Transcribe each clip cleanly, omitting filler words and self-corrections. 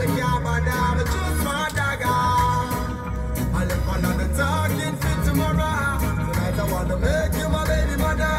me can't bother, me just want dagger. I live under the talking fit tomorrow. Tonight I want to make you my baby mother.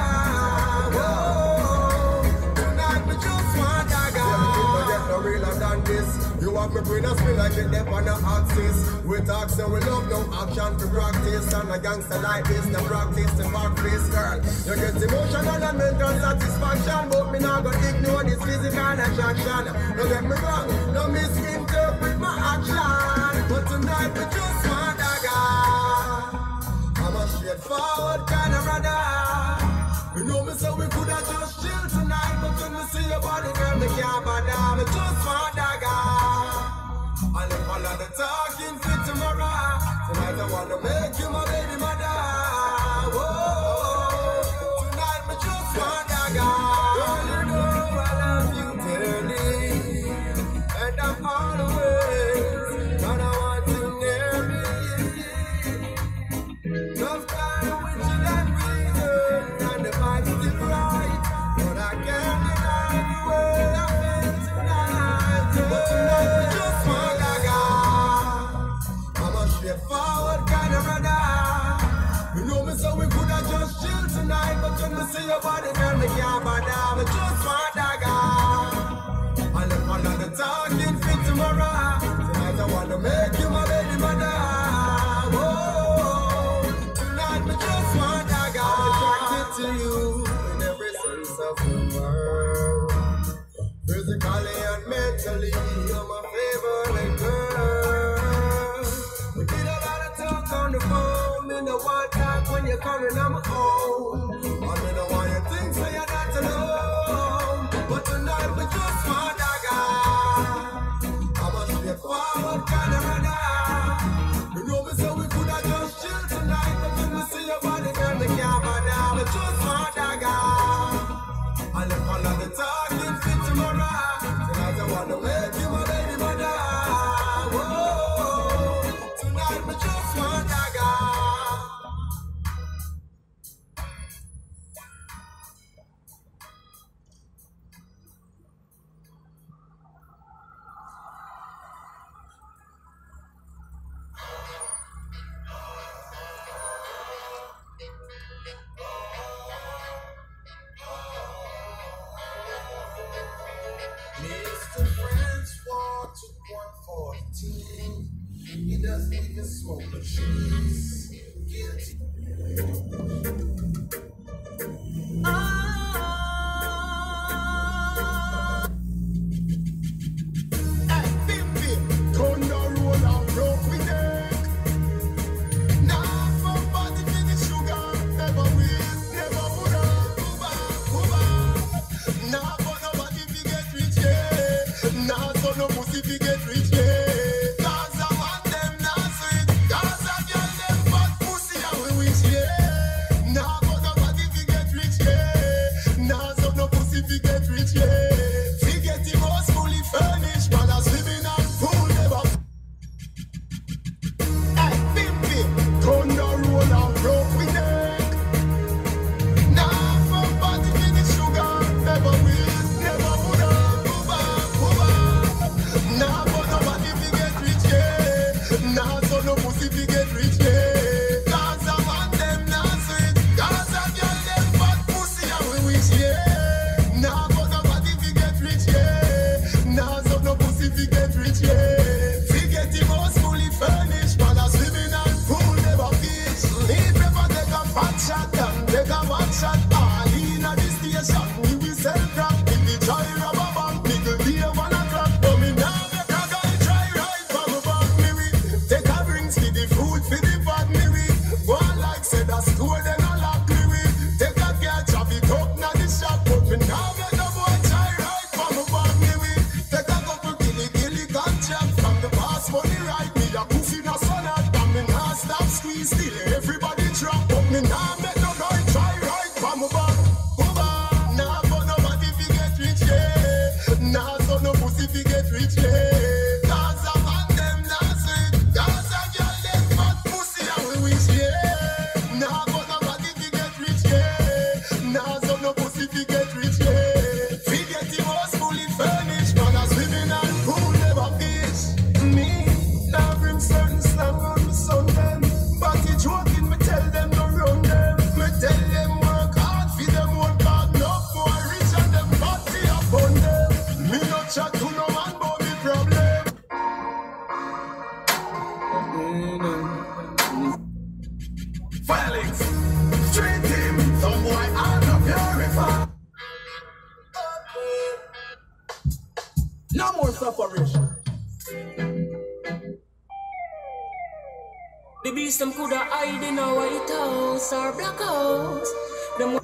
Whoa, tonight me just want dagger. Yeah, me get no realer than this. You have me brain a spin like it dep on the axis. We talk so we love no action to practice. And a gangster like this, no practice to back face, girl. You get emotional and mental satisfaction, but me not gonna ignore this physical attraction. Don't get me wrong, don't misinterpret my action. But tonight we just want dagger. I'm a straightforward kind of brother. You know me so we coulda just chill tonight, but when me see your body, girl, me can't bother. Me just want dagger. I live all of the talking fit tomorrow. Tonight I want to make you my baby mother. Whoa, tonight me just want dagger. Girl, you know I love you dearly, and I'm always gonna want you near me. Tough time with you and reason, and the vibes still right, but I can't deny the way I feel tonight. But tonight we just want straightforward kind of brother. You know me so we coulda just chill tonight, but when me see your body, girl, me can't bother. Me just want dagger. I live under the talking fit tomorrow. Tonight I want to make you my baby mother. Whoa, tonight me just want dagger. I'm attracted to you in every sense of the word. Physically and mentally, you're my favorite girl. On the phone, me no want talk when you're coming on my own. I me no want you think so you're not alone. But tonight we just want dagger. I'm a straightforward kind of runner. You know me so we coulda just chill tonight, but when we see your body, girl, me can't bother. We just want dagger. I live all of the talking fit tomorrow. Tonight I want to make you my baby mother. Whoa, tonight me just want dagger. Mr. Friends walk to 114. He doesn't even smoke the trees. Guilty. Hey, bim bim, thunder roll out, broke me neck. Nah, somebody for the sugar, never will, never would have. Nah, but nobody fi get rich, yeah. Nah, so no pussy fi get rich, yeah. Rich, yeah. The beast them coulda hide in a White House or Black House. Them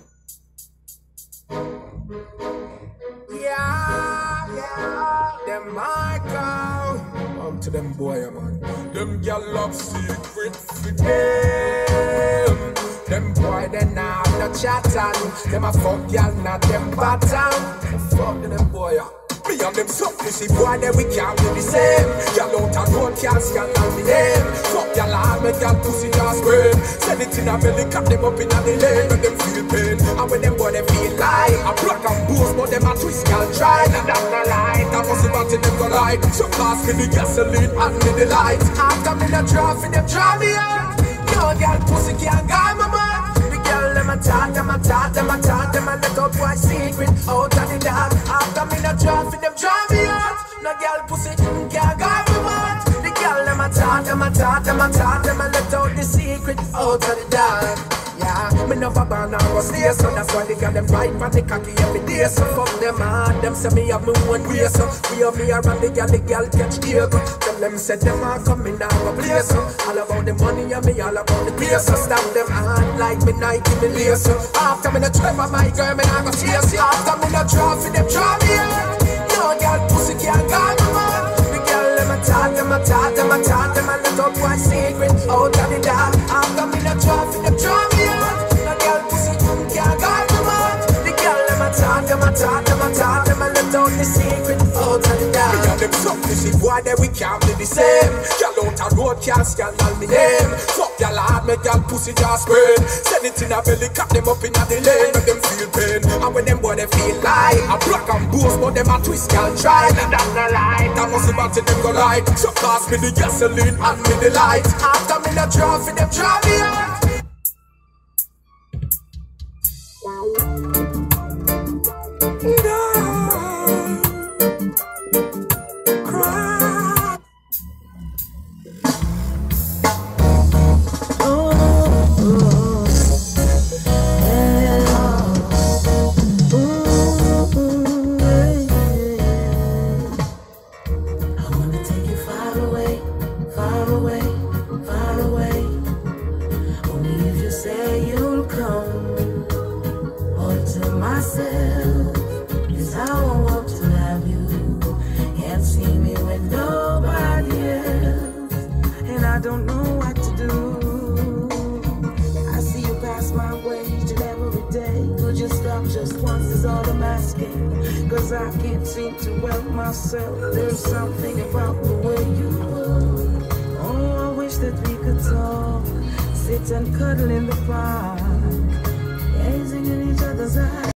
them might go to them boy, man. Them gyal love secrets for them. Them boy, they not no chatting. Them a fuck gyal, not them bottom. Fuck them boy, me and them suck pussy boy, then we can't do the same. Gyal out and road can't scandal me name. Fuck gyal hard, make gyal pussy just scream. Send it in a belly, cut them up in a the lane. When them feel pain, and when them boy they feel like a black and boost, but them a twist gyal try. That's the light, that was about to them go light. So pass me the gasoline and me the light. After me the draw for them draw me out. No gyal pussy can't guide my man. Them a talk, them a talk, them a talk, them a let up boy secret out of the dark. After me no draw for them draw me out. No girl pussy can't guard me mad. The girl them a talk, them a talk, them a talk, them a let out the secret out of the dark. Yeah, me never born or go stay, so that's why they got them right for the cocky every day. So fuck them hard, them say me have me one way. So we have me around the girl catch ear. Tell them say them are coming out of place. So all about the money and me all about the place. So stop them hard like me Nike me lace. So after me no Trevor my girl me not go chase. After me no draw for them draw me out. No girl pussy can't guard me man. The girl them a talk, them a talk, them a talk, them a let up boy secret out of the dark. After me no draw for them draw me out. No girl pussy can't guard me man. The girl them a talk, them a talk, them a talk, them a let out the secret out of the dark. Me and them suck pussy boy, then we can't be the same. Girl out a road can't scandal me name. Fuck y'all hard, make y'all pussy just scream. Send it in a belly, cut them up in a the lane. Make them feel pain, and when them boy they feel like a black and boost, but them a twist y'all try. That's the light, that was about to them go light. So pass me the gasoline and me the light. After me no draw for them draw me out. Cause I can't seem to help myself. There's something about the way you look. Oh, I wish that we could talk, sit and cuddle in the park, gazing in each other's eyes.